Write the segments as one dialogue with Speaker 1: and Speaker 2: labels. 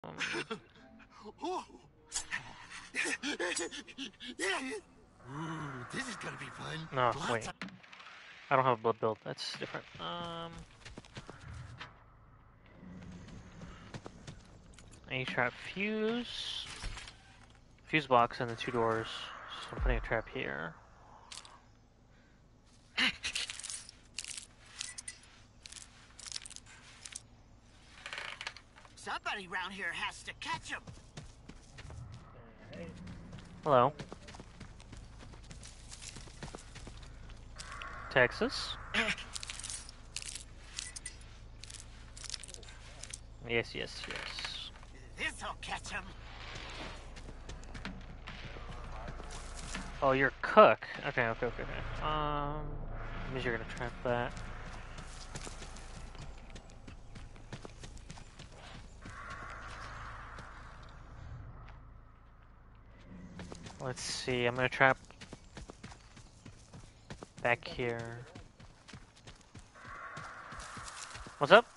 Speaker 1: Ooh, this is gonna be fun.
Speaker 2: No, wait. I don't have a blood build. That's different. A trap fuse box and the 2 doors. So I'm putting a trap here.
Speaker 1: Somebody around here has to catch him.
Speaker 2: Hello. Texas. Yes.
Speaker 1: This'll catch him.
Speaker 2: Oh, you're a cook. Okay. Means you're gonna trap that. Let's see. I'm gonna trap back here. What's up?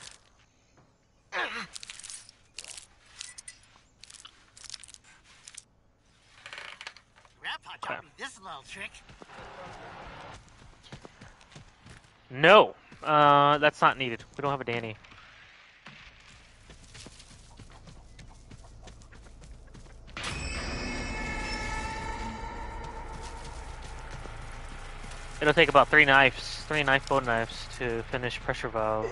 Speaker 1: Grandpa taught me this little trick.
Speaker 2: No, that's not needed. We don't have a Danny. It'll take about 3 knife bone knives to finish pressure valve.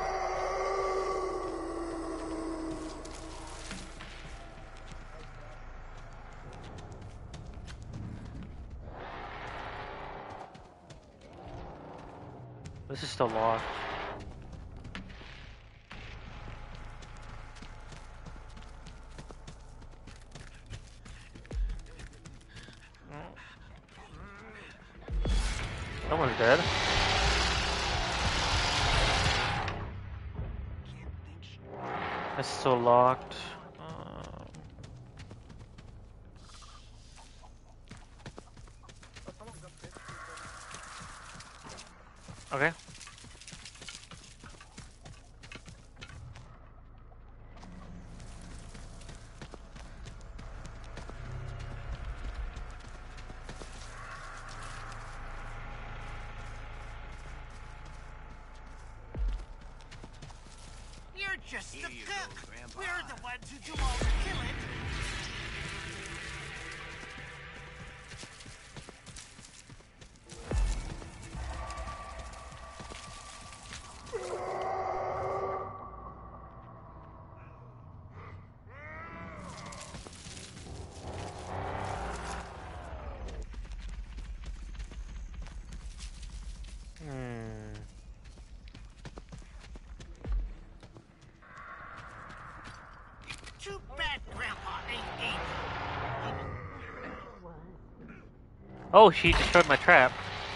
Speaker 2: This is still locked. Someone's dead. It's still locked. Okay.
Speaker 1: You're just the cook. We're the ones who do all the killing. Too bad Grandpa ain't eating.
Speaker 2: Oh, she destroyed my trap.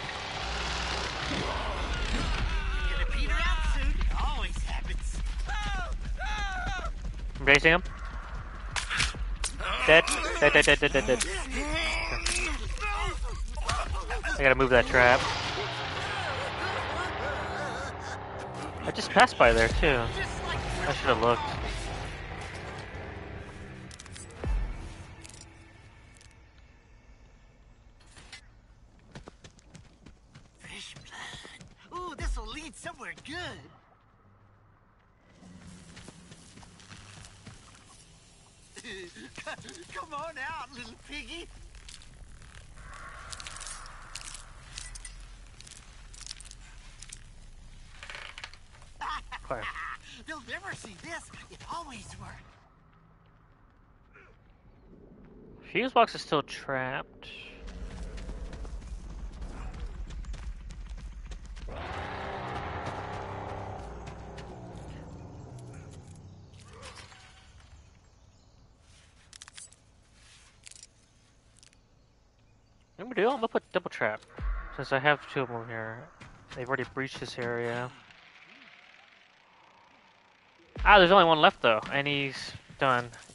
Speaker 1: Gonna peter out soon. It always happens.
Speaker 2: I'm chasing him. Dead. I gotta move that trap. I just passed by there too. I should have looked.
Speaker 1: Fish blood. Ooh, this'll lead somewhere good. Come on out, little piggy.
Speaker 2: Okay.
Speaker 1: They'll never see this. It always worked.
Speaker 2: Fuse box is still trapped. I'm gonna put double trap since I have 2 of them here. They've already breached this area. Ah, there's only 1 left though, and he's done.